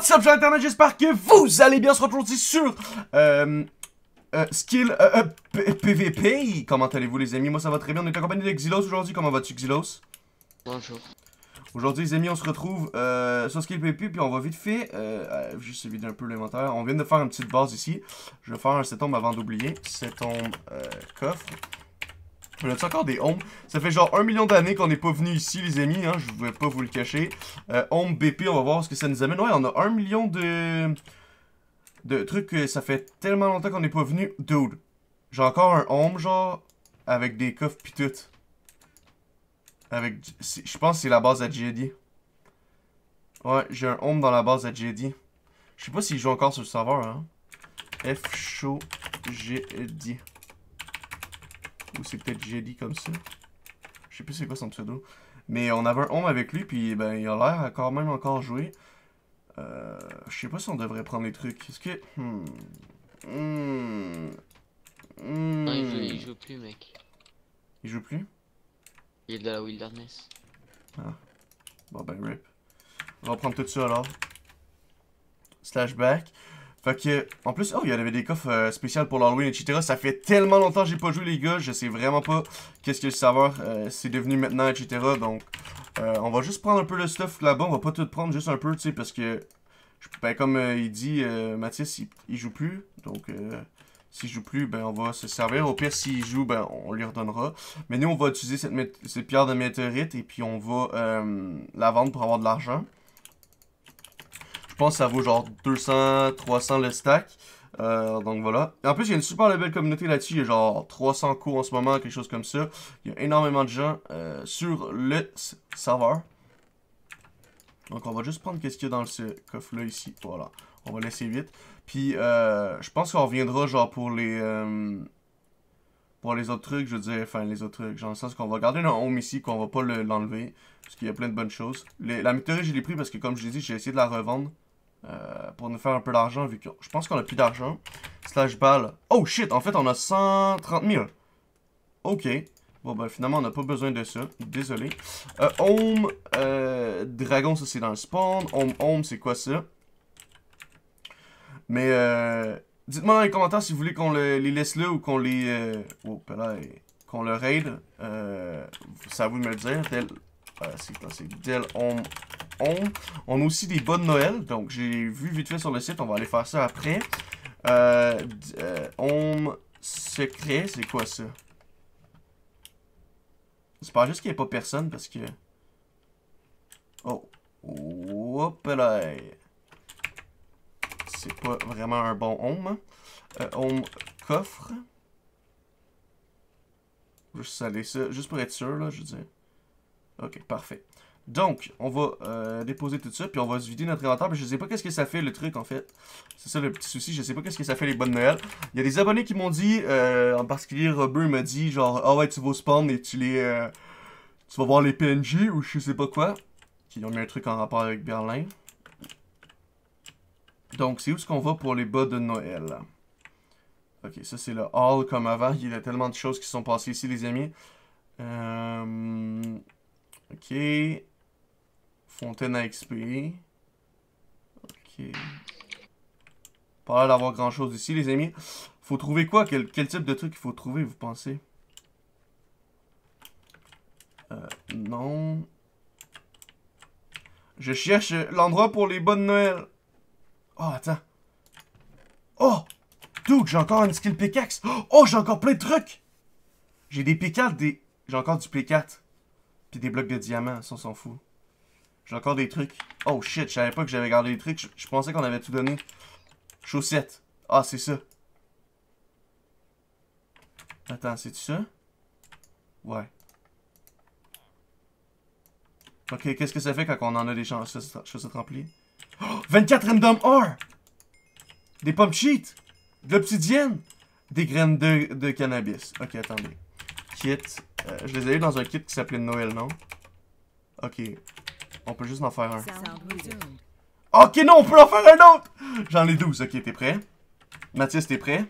What's up, gens internet, j'espère que vous allez bien. On se retrouve aujourd'hui sur Skill PVP. Comment allez-vous les amis? Moi ça va très bien, on est accompagné de Xylos aujourd'hui. Comment vas-tu Xylos? Bonjour. Aujourd'hui les amis on se retrouve sur Skill PVP. Puis on va vite fait, juste vider un peu l'inventaire. On vient de faire une petite base ici. Je vais faire un set home avant d'oublier. Set home coffre. On a encore des homes. Ça fait genre 1 million d'années qu'on n'est pas venu ici, les amis. Hein, je ne vais pas vous le cacher. Home BP, on va voir ce que ça nous amène. Ouais, on a 1 million de trucs. Ça fait tellement longtemps qu'on n'est pas venu. Dude, j'ai encore un home, genre, avec des coffres pis tout. Avec. Je pense que c'est la base à JD. Ouais, j'ai un home dans la base à JD. Je sais pas s'il joue encore sur le serveur, hein. F-Show JD. Ou c'est peut-être JD comme ça. Je sais plus c'est quoi son pseudo. Mais on avait un home avec lui, puis ben il a l'air quand même encore jouer. Je sais pas si on devrait prendre les trucs. Est-ce que... Non, il joue plus, mec. Il joue plus? Il est de la wilderness. Ah. Bon ben rip. On va prendre tout ça alors. Slash back. Fait que, en plus, oh, il y avait des coffres spéciaux pour l'Halloween, etc. Ça fait tellement longtemps que j'ai pas joué, les gars. Je sais vraiment pas qu'est-ce que le serveur c'est devenu maintenant, etc. Donc, on va juste prendre un peu le stuff là-bas. On va pas tout prendre, juste un peu, tu sais, parce que, ben, comme il dit, Mathis, il joue plus. Donc, s'il joue plus, ben, on va se servir. Au pire, s'il joue, ben, on lui redonnera. Mais nous, on va utiliser cette pierre de météorite et puis on va la vendre pour avoir de l'argent. Je pense que ça vaut genre 200, 300 le stack. Donc voilà. Et en plus, il y a une super belle communauté là-dessus. Il y a genre 300 cours en ce moment, quelque chose comme ça. Il y a énormément de gens sur le serveur. Donc on va juste prendre qu'est-ce qu'il y a dans ce coffre-là ici. Voilà. On va laisser vite. Puis je pense qu'on reviendra genre pour les autres trucs. Je veux dire, enfin les autres trucs. Genre dans le sens qu'on va garder notre home ici, qu'on va pas l'enlever. Parce qu'il y a plein de bonnes choses. La météorite, je l'ai pris parce que comme je l'ai dit, j'ai essayé de la revendre. Pour nous faire un peu d'argent vu que je pense qu'on a plus d'argent. Slash balle. Oh shit, en fait on a 130 000. Ok. Bon ben finalement on n'a pas besoin de ça. Désolé. Home. Dragon, ça c'est dans le spawn. Home, c'est quoi ça? Mais dites-moi dans les commentaires si vous voulez qu'on les laisse là ou qu'on les... oh, là, qu'on le raid. C'est à vous de me le dire. C'est Del Home. On a aussi des bas de Noël. Donc, j'ai vu vite fait sur le site. On va aller faire ça après. Home secret. C'est quoi ça? J'espère juste qu'il n'y a pas personne parce que... Oh. Hop là. C'est pas vraiment un bon home. Home coffre. Juste saler ça. Juste pour être sûr, là, je veux dire. Ok, parfait. Donc, on va déposer tout ça, puis on va se vider notre inventaire, mais je sais pas qu'est-ce que ça fait le truc en fait. C'est ça le petit souci, je sais pas qu'est-ce que ça fait les bonnes Noël. Il y a des abonnés qui m'ont dit, en particulier Robert m'a dit genre, ah ouais tu vas au spawn et tu vas voir les PNJ ou je sais pas quoi. Qui ont mis un truc en rapport avec Berlin. Donc, c'est où est-ce qu'on va pour les bas de Noël? Ok, ça c'est le hall comme avant, il y a tellement de choses qui sont passées ici les amis. Ok. Fontaine à XP. Ok. Pas l'air d'avoir grand chose ici, les amis. Faut trouver quoi? Quel type de truc il faut trouver, vous pensez? Non. Je cherche l'endroit pour les bas de Noël. Oh, attends. Oh! Dude, j'ai encore une skill pickaxe. Oh, j'ai encore plein de trucs! J'ai des P4, j'ai encore du P4. Puis des blocs de diamants, ça on s'en fout. J'ai encore des trucs. Oh shit, je savais pas que j'avais gardé des trucs. Je pensais qu'on avait tout donné. Chaussettes. Ah, c'est ça. Attends, c'est-tu ça? Ouais. Ok, qu'est-ce que ça fait quand on en a des chaussettes remplies? Oh, 24 random ore! Des pommes cheat! De l'obsidienne! Des graines de cannabis. Ok, attendez. Kit. Je les ai eu dans un kit qui s'appelait Noël, non? Ok. On peut juste en faire un. Ok, non, on peut en faire un autre! J'en ai 12. Ok, t'es prêt? Mathis, t'es prêt?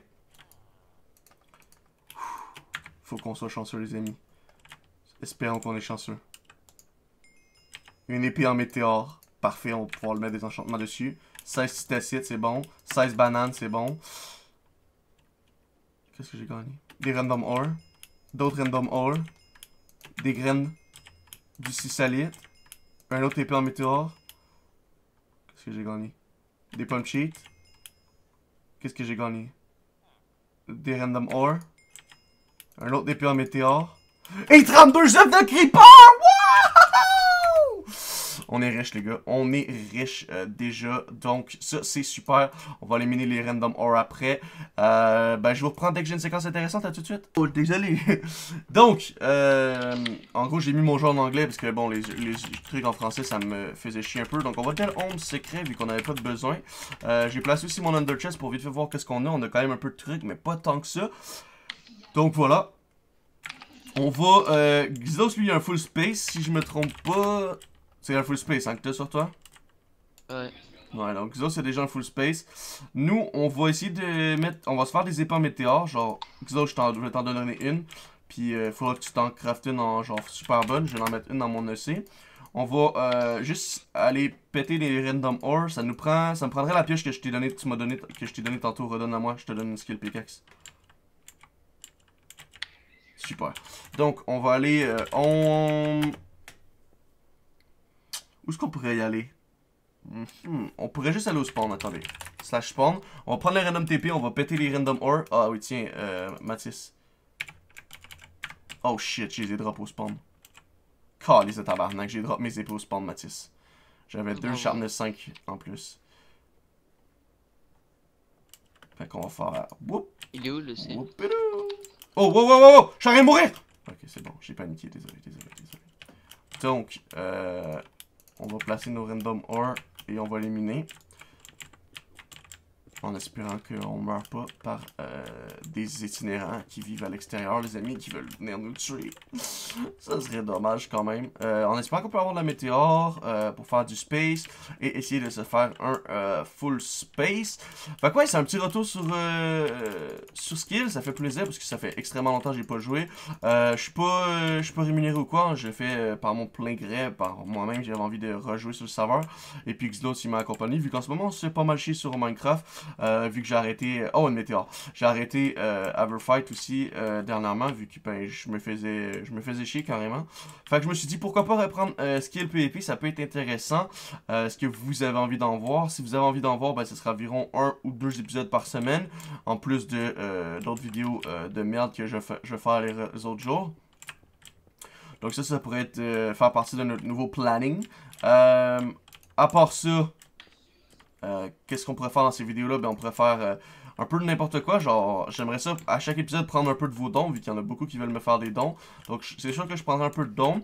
Faut qu'on soit chanceux, les amis. Espérons qu'on est chanceux. Une épée en météore. Parfait, on va pouvoir le mettre des enchantements dessus. 16 citacites, c'est bon. 16 bananes, c'est bon. Qu'est-ce que j'ai gagné? Des random ore. D'autres random ore. Des graines du cisalite. Un autre épée en météore. Qu'est-ce que j'ai gagné? Des pump sheets. Qu'est-ce que j'ai gagné? Des random ore. Un autre épée en météore. Et 32 œufs de creeper! Wouhou! On est riche, les gars. On est riche déjà. Donc, ça, c'est super. On va éliminer les random ore après. Ben, je vous reprends dès que j'ai une séquence intéressante. À tout de suite. Oh, désolé. Donc, en gros, j'ai mis mon jeu en anglais parce que, bon, les trucs en français, ça me faisait chier un peu. Donc, on va dire home secret vu qu'on n'avait pas de besoin. J'ai placé aussi mon under chest pour vite fait voir qu'est-ce qu'on a. On a quand même un peu de trucs, mais pas tant que ça. Donc, voilà. On va... Xos, lui, il a un full space. Si je me trompe pas... C'est un full space, hein, que t'as sur toi? Ouais. Ouais, donc Xos, c'est déjà un full space. Nous, on va essayer de mettre... On va se faire des épées en météore. Genre, Xos, je vais t'en donner une. Puis, il faudra que tu t'en craftes une en genre super bonne. Je vais en mettre une dans mon EC. On va juste aller péter les random ore. Ça me prendrait la pioche que je t'ai donnée, que je t'ai donné tantôt. Redonne à moi, je te donne une skill pickaxe. Super. Donc, on va aller... Où est-ce qu'on pourrait y aller? On pourrait juste aller au spawn, attendez. Slash spawn. On va prendre les random TP, on va péter les random ore. Ah oui, tiens, Mathis. Oh shit, j'ai des drops au spawn. Calisse de tabarnak, j'ai drop mes épées au spawn, Mathis. J'avais 2 sharpness 5 en plus. Fait qu'on va faire... Whoop, Il est où le C? oh, wow, wow, wow, je suis en train de mourir! Ok, c'est bon, j'ai paniqué, désolé. Donc, on va placer nos random ore et on va éliminer. En espérant qu'on ne meure pas par des itinérants qui vivent à l'extérieur, les amis, qui veulent venir nous tuer. Ça serait dommage quand même. En espérant qu'on peut avoir de la météore pour faire du space et essayer de se faire un full space. Fait que ouais, c'est un petit retour sur skill, ça fait plaisir parce que ça fait extrêmement longtemps que j'ai pas joué. Je suis pas rémunéré ou quoi, je le fais par mon plein gré, par moi-même, j'avais envie de rejouer sur le serveur. Et puis Xlos il m'a accompagné, vu qu'en ce moment c'est pas mal chier sur Minecraft. Vu que j'ai arrêté... Oh, une météore. J'ai arrêté Everfight aussi dernièrement, vu que ben, je me faisais chier carrément. Fait que je me suis dit, pourquoi pas reprendre Skill PvP, ça peut être intéressant. Est-ce que vous avez envie d'en voir? Si vous avez envie d'en voir, ben, ce sera environ 1 ou 2 épisodes par semaine, en plus de d'autres vidéos de merde que je vais faire les autres jours. Donc ça pourrait être faire partie de notre nouveau planning. À part ça... qu'est-ce qu'on pourrait faire dans ces vidéos-là? Ben, on pourrait faire un peu de n'importe quoi. Genre, j'aimerais ça, à chaque épisode, prendre un peu de vos dons, vu qu'il y en a beaucoup qui veulent me faire des dons. Donc, c'est sûr que je prendrai un peu de dons.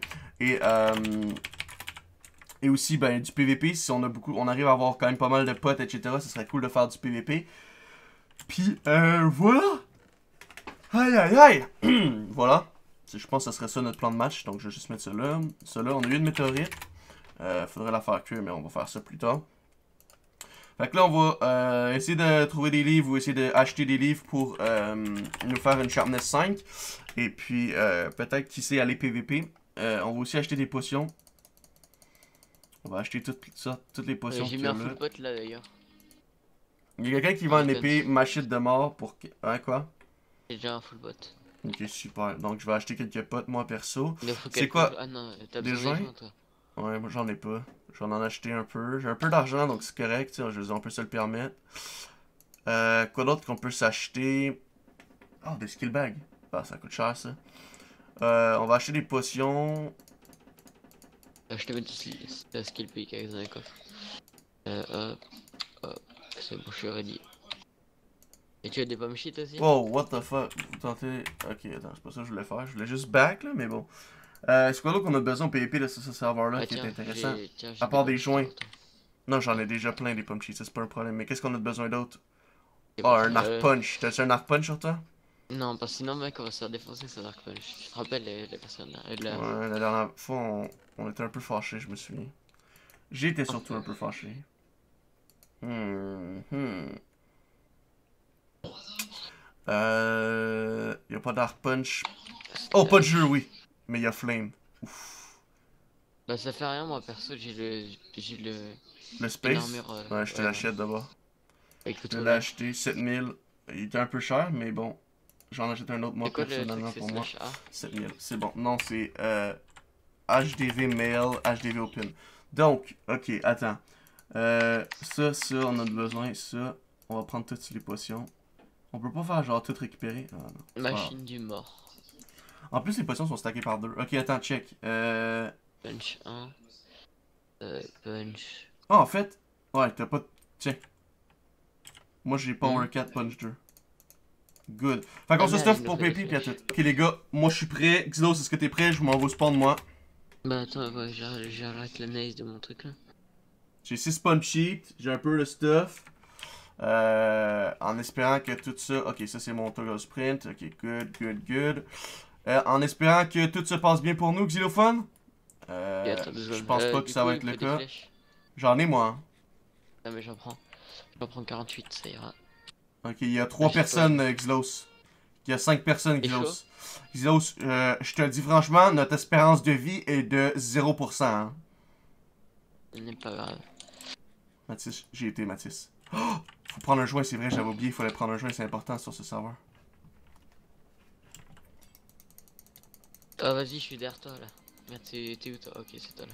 Et aussi, ben, du PVP. Si on a beaucoup, on arrive à avoir quand même pas mal de potes, etc., ce serait cool de faire du PVP. Puis, voilà! Aïe, aïe, aïe! Voilà. Je pense que ce serait ça notre plan de match. Donc, je vais juste mettre ça là. Ça là, on a eu une météorite. Faudrait la faire cuire, mais on va faire ça plus tard. Fait que là, on va essayer de trouver des livres ou essayer d'acheter des livres pour nous faire une sharpness 5. Et puis, peut-être, qui sait, aller PVP. On va aussi acheter des potions. On va acheter toutes les potions. J'ai mis un full pot là d'ailleurs. Il y a quelqu'un qui vend une épée machette de mort pour... Hein, quoi? J'ai déjà un full bot. Ok, super. Donc, je vais acheter quelques potes, moi, perso. C'est quoi? Ah non, t'as des besoin joints? des joints, toi. Ouais, moi, j'en ai pas. Je vais en acheter un peu. J'ai un peu d'argent, donc c'est correct. Je veux dire, on peut se le permettre. Quoi d'autre qu'on peut s'acheter? Oh, des skill bags. Ah, ça coûte cher, ça. On va acheter des potions. Je te mets du skill pickaxe dans le coffre. C'est bon, je suis ready. Et tu as des pommes shit aussi? Oh, what the fuck? Vous tentez... Ok, attends, c'est pas ça que je voulais faire. Je voulais juste back, là, mais bon. C'est quoi d'autre qu'on a besoin au PvP de ce serveur-là qui est intéressant? À part des joints. Non, j'en ai déjà plein des pommes cheats, c'est pas un problème. Mais qu'est-ce qu'on a besoin d'autre? Oh, un arc punch. T'as-tu un arc punch sur toi? Non, parce que sinon, mec, on va se faire défoncer ce arc punch. Tu te rappelles les personnes là? Ouais, la dernière fois, on était un peu fâchés, je me souviens. J'étais surtout un peu fâché. Y'a pas d'arc punch. Oh, pas de jeu, oui. Mais y'a flame. Ouf. Bah ça fait rien, moi perso, j'ai Le une space? armure. Ouais, je te Ouais, l'achète d'abord. avec le Je tout l'ai là. acheté, 7000. Il était un peu cher, mais bon. J'en achète un autre, C'est moi, quoi le truc, personnellement, c'est pour moi. slash A? 7000. C'est bon. Non, c'est HDV Mail, HDV Open. Donc, ok, attends. Ça, on a besoin. Ça, on va prendre toutes les potions. On peut pas faire genre tout récupérer. Ah non, c'est pas grave. Machine du mort. En plus, les potions sont stackées par deux. Ok, attends, check. Punch 1. Punch. Ah, en fait, ouais, t'as pas. Tiens. Moi, j'ai Power Hmm? 4 Punch 2. Good. Fait qu'on Ah se merde, il stuff nous pour faut des Pépi pis à tout. flèches. Ok, les gars, moi je suis prêt. Xylos, est-ce que t'es prêt? Je m'en vais au spawn, moi. Bah attends, ouais, j'arrête la naise de mon truc là. J'ai 6 sponge sheets, j'ai un peu le stuff. En espérant que tout ça... Ok, ça c'est mon toggle sprint. Ok, good. En espérant que tout se passe bien pour nous, Xylophone. Et attends 2 Je secondes. pense pas que Du ça coup, va il être me le faut des cas. flèches. J'en ai moi. Hein. Ah mais j'en prends. Je vais en prendre 48, ça ira. Ok, il y a 3 personnes, Xylos. Il y a 5 personnes, T'es chaud? Xylos. Xylos, je te le dis franchement, notre espérance de vie est de 0%. Hein. Ce n'est pas grave. Mathis, j'ai été Mathis. Oh! Faut prendre un joint, c'est vrai, j'avais oublié, il fallait prendre un joint, c'est important sur ce serveur. Ah vas-y, je suis derrière toi là. Merde, t'es où toi? Ok, c'est toi là.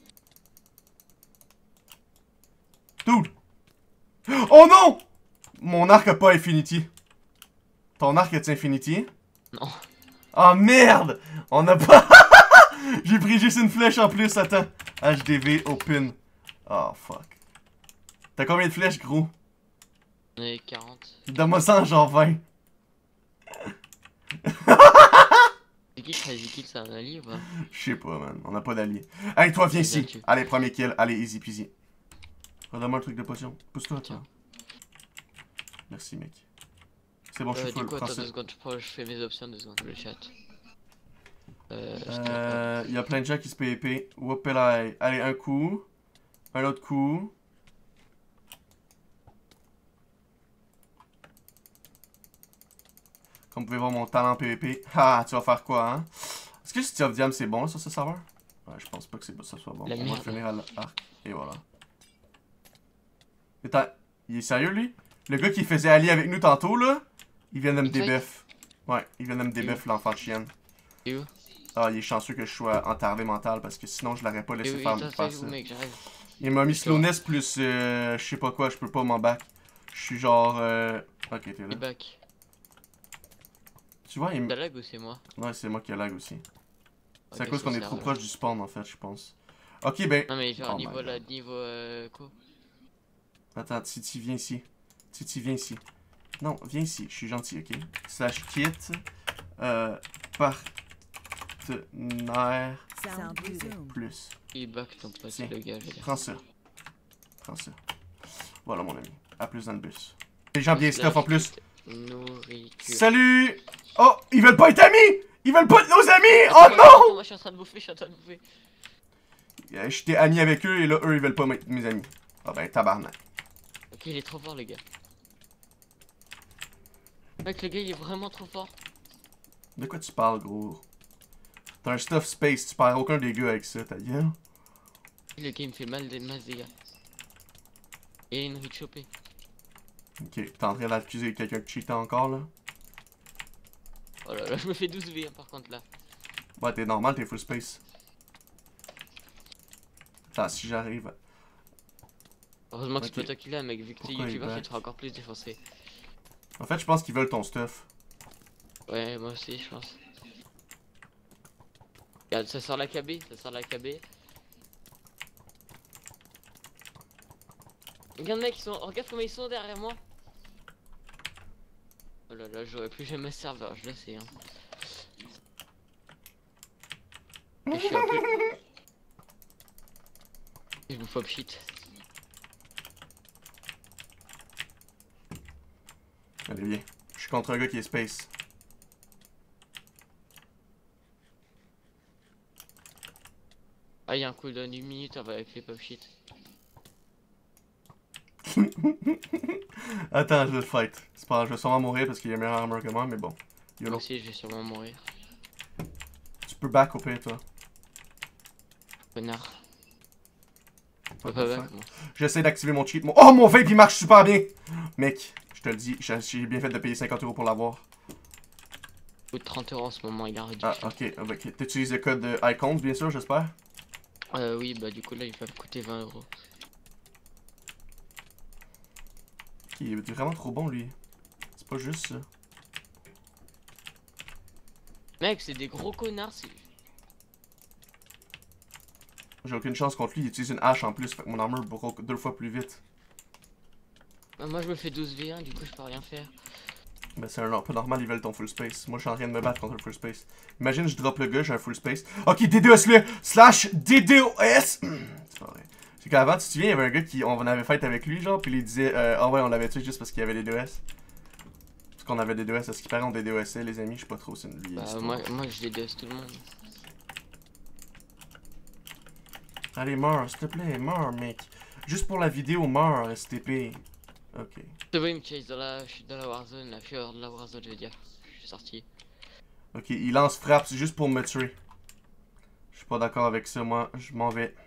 Dude! Oh non! Mon arc a pas Infinity. Ton arc a-tu Infinity? Non. Oh merde! On a pas... J'ai pris juste une flèche en plus, attends. HDV Open. Oh fuck. T'as combien de flèches, gros? On est 40. Donne-moi ça en genre 20. C'est qui Crazy Kill, c'est un allié ou pas? Je sais pas, man. On a pas d'allié. Allez, toi, viens ici. Là-dessus. Allez, premier kill. Allez, easy peasy. Redonne-moi un truc de potion. Pousse-toi, toi. Tiens. Merci, mec. C'est bon, je suis Du full. coup, Prends attends ça. 2 secondes, je fais mes options 2 secondes, le chat. Il y a plein de gens qui se PvP. Whoopelai. Allez, un coup. Un autre coup. Comme vous pouvez voir mon talent PvP. Ah, tu vas faire quoi, hein? Est-ce que City of Diam c'est bon sur ce serveur? Ouais, je pense pas que ça soit bon. La On va merde. finir à l'arc. Et voilà. Attends, il est sérieux lui? Le gars qui faisait allier avec nous tantôt là, il vient de me débuff. Ouais, il vient de me débuff l'enfant de chienne. Et où? Ah, il est chanceux que je sois entardé mental parce que sinon je l'aurais pas laissé faire ça. Mec, j'arrive. Il m'a mis slowness plus je sais pas quoi, je peux pas m'en back. Je suis genre ok, t'es là. Back. Tu vois, il me... T'as lag ou c'est moi? Ouais, c'est moi qui a lag aussi. C'est à Ok, cause qu'on est ça trop sert, proche du spawn en fait, je pense. Ok, ben. Non mais genre Oh my niveau là, God. niveau quoi? Attends, Titi, viens ici. Titi, viens ici. Non, viens ici, je suis gentil, ok? Slash kit. Partenaire. Plus. Il back ton pote, Tiens, le gars, je veux dire. prends ça. Prends ça. Voilà mon ami. À plus dans le bus. Les gens bien stuff en plus. Nourriture. Salut! Oh, ils veulent pas être amis! Ils veulent pas être nos amis! Oh non! Moi je suis en train de bouffer, J'étais ami avec eux et là, eux, ils veulent pas être mes amis. Ah ben, tabarnak. Ok, il est trop fort, le gars. Mec, le gars, il est vraiment trop fort. De quoi tu parles, gros? T'as un stuff space, tu perds aucun dégât avec ça, ta gueule. Le gars, il me fait mal des masses dégâts. Et il a envie de choper. Ok, t'es en train d'accuser quelqu'un de cheater encore, là? Oh là là, je me fais 12 V, hein, par contre, là. Ouais, t'es normal, t'es full space. Attends, si j'arrive... Heureusement que Ok. c'est pas toi qui l'as, mec, vu que t'es Pourquoi il youtubeur, back? tu te feras encore plus défoncer. En fait, je pense qu'ils veulent ton stuff. Ouais, moi aussi, je pense. Regarde, ça sort la KB, Regarde, mec, regarde comment ils sont derrière moi. Oh là là, j'aurais plus jamais serveur, je le sais, hein. Et je suis un peu... Je vous pop shit. Allez, viens. Je suis contre un gars qui est space. Ah, il y a un cooldown d'une minute avec les pop shit. Attends, je vais le fight. C'est pas grave, je vais sûrement mourir parce qu'il a meilleure armor que moi, mais bon. Moi YOLO. aussi, je vais sûrement mourir. Tu peux back au pire, toi. Connard. Pas Pas de back, faire. moi. J'essaie d'activer mon cheat. Oh, mon vape, il marche super bien! Mec, je te le dis, j'ai bien fait de payer 50 € pour l'avoir. Il coûte 30 € en ce moment, il a réduit. Ah, ok. T'utilises le code Icons, bien sûr, j'espère? Oui, bah du coup là, il va me coûter 20 €. Il est vraiment trop bon, lui. C'est pas juste ça. Mec, c'est des gros connards, c'est... J'ai aucune chance contre lui, il utilise une hache en plus, fait que mon armure broke 2 fois plus vite. Bah, moi je me fais 12v1, du coup je peux rien faire. Ben c'est un peu normal, ils veulent ton full space. Moi je suis en train de me battre contre le full space. Imagine je drop le gars, j'ai un full space. Ok, DDoS le slash DDoS. C'est pas vrai. C'est qu'avant, tu te souviens, il y avait un gars qui, on avait fait avec lui, genre, puis il disait, ah ouais, on l'avait tué juste parce qu'il y avait des DDoS. Parce qu'on avait des DDoS, à ce qui paraît, on DDoSait, les amis, je sais pas trop, c'est une vieille Bah histoire. moi je DDoS tout le monde. Allez, meurs, s'il te plaît, meurs, mec. Juste pour la vidéo, meurs, STP. Ok. C'est bon, il me chase je suis dans la Warzone, la fureur de la Warzone, je veux dire. Je suis sorti. Ok, il lance frappe, c'est juste pour me tuer. Je suis pas d'accord avec ça, moi, je m'en vais.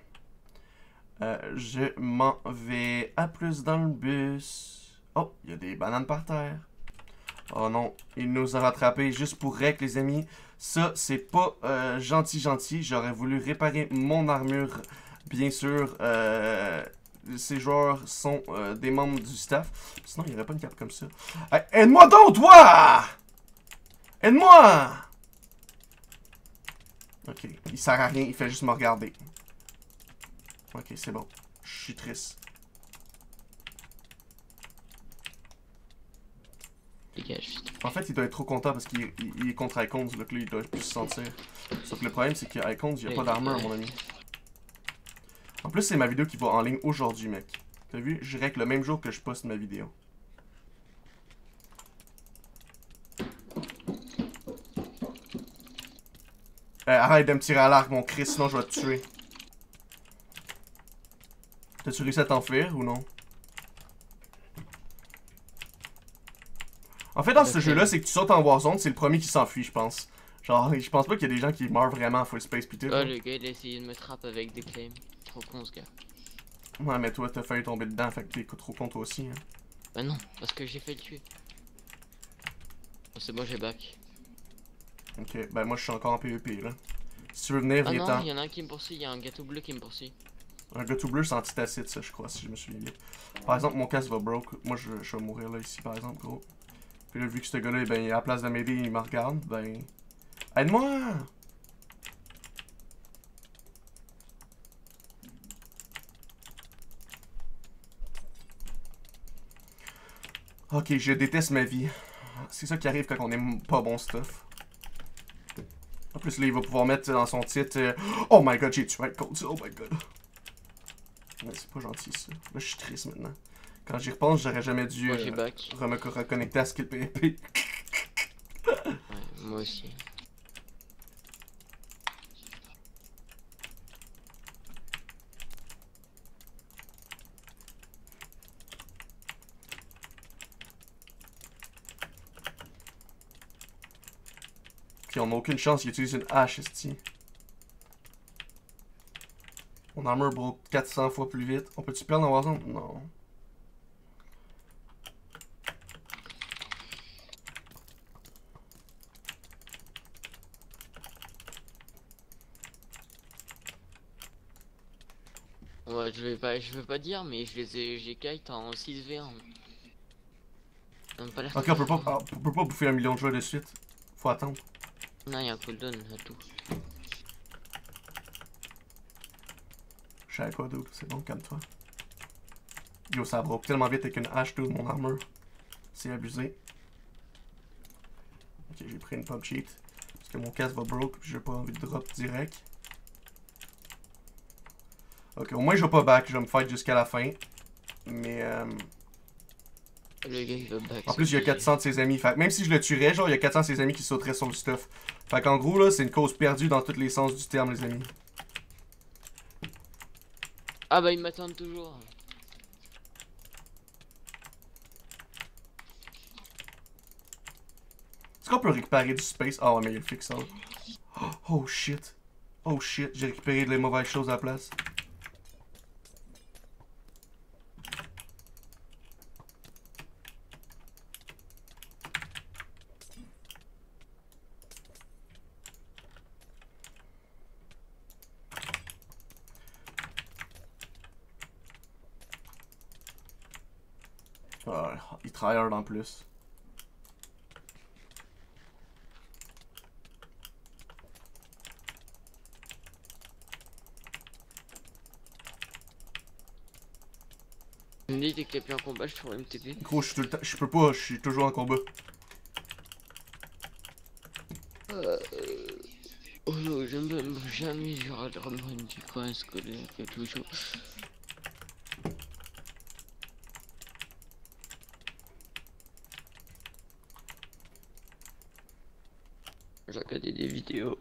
Je m'en vais à plus dans le bus. Oh, il y a des bananes par terre. Oh non, il nous a rattrapés juste pour rec, les amis. Ça, c'est pas gentil. J'aurais voulu réparer mon armure, bien sûr. Ces joueurs sont des membres du staff. Sinon, il n'y aurait pas une cape comme ça. Hey, aide-moi donc, toi! Aide-moi! Ok, il sert à rien, il fait juste me regarder. Ok, c'est bon. Je suis triste. Dégage. En fait, il doit être trop content parce qu'il est contre Icons, donc là, il doit plus se sentir. Sauf que le problème, c'est qu'Icons, il n'y a pas d'armure, mon ami. En plus, c'est ma vidéo qui va en ligne aujourd'hui, mec. T'as vu? Je règle le même jour que je poste ma vidéo. Arrête de me tirer à l'arc, mon Christ, sinon je vais te tuer. T'as-tu réussi à t'enfuir ou non? En fait, dans ce jeu-là, c'est que tu sautes en Warzone, c'est le premier qui s'enfuit, je pense. Genre, je pense pas qu'il y a des gens qui meurent vraiment en full space pis tout. Oh, le gars, il a essayé de me trapper avec des claims. Trop con, ce gars. Ouais, mais toi, t'as failli tomber dedans, fait que t'es trop con toi aussi, hein. Bah non, parce que j'ai fait le tuer. Oh, c'est bon, j'ai back. Ok, ben moi, je suis encore en PvP, là. Si tu veux venir, Ah viens non, t'en. il y en a un qui me poursuit, il y a un gâteau bleu qui me poursuit. Un gars tout bleu, c'est antitacite, ça, je crois, si je me souviens bien. Par exemple, mon casque va broke. Moi, je vais mourir, là, ici, par exemple, gros. Puis là, vu que ce gars-là, ben, à la place de m'aider, il me regarde, ben... Aide-moi! Ok, je déteste ma vie. C'est ça qui arrive quand on est pas bon stuff. En plus, là, il va pouvoir mettre dans son titre Oh my god, j'ai tué un code, oh my god. Mais c'est pas gentil, ça. Là, je suis triste maintenant. Quand j'y repense, j'aurais jamais dû Moi, j'ai back. me reconnecter à Skill PvP. Ouais, moi aussi. Puis on a aucune chance, il utilise une hache, esti. Mon armure broke 400 fois plus vite. On peut-tu perdre dans Warzone? Non. Ouais, je vais pas dire, mais j'ai kite en 6v1. Ça n'a pas l'air Ok, très on peut fort. pas bouffer 1 million de joueurs de suite. Faut attendre. Non, il y a un cooldown à tout. Je sais à quoi, dude. C'est bon, calme-toi. Yo, ça broke tellement vite avec une hache, dude, mon armure. C'est abusé. Ok, j'ai pris une pump cheat. Parce que mon casque va broke, puis j'ai pas envie de drop direct. Ok, au moins je vais pas back, je vais me fight jusqu'à la fin. Mais Le gars, il va back. en plus, il y a 400 de ses amis. Fait que même si je le tuerais, genre, il y a 400 de ses amis qui sauteraient sur le stuff. Fait qu'en gros, là, c'est une cause perdue dans tous les sens du terme, les amis. Ah bah, ils m'attendent toujours. Est-ce qu'on peut récupérer du space? Ah ouais, mais il y a le fix out. Oh shit. Oh shit, j'ai récupéré les mauvaises choses à la place. Il tryhard en plus. Tu me dis dès que t'es plus en combat, je te ferai MTP. Gros, je peux pas, je suis toujours en combat. Oh non, je même jamais j'aurai de remonter du coin scolaire, quelque chose. J'ai regardé des vidéos.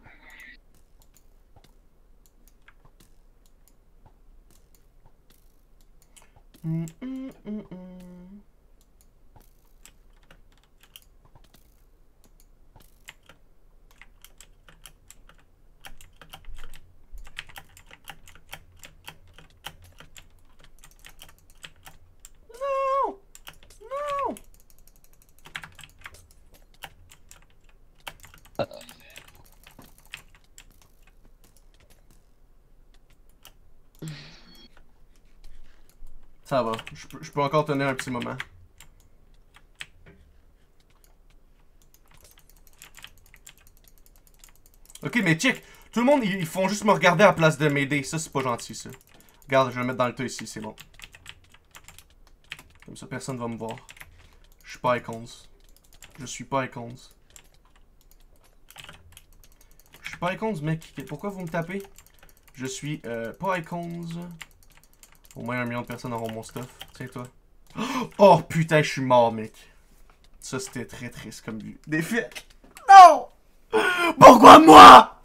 Ça va, je peux encore tenir un petit moment. Ok, mais check, tout le monde, ils font juste me regarder à la place de m'aider. Ça, c'est pas gentil, ça. Regarde, je vais le mettre dans le tas ici, c'est bon. Comme ça, personne va me voir. Je suis pas Icons. Je suis pas Icons. Je suis pas Icons, mec. Pourquoi vous me tapez? Je suis pas Icons. Au moins 1 million de personnes auront mon stuff. Tiens, toi. Oh putain, je suis mort, mec. Ça, c'était très triste comme vue. Défaite. Non! Pourquoi moi?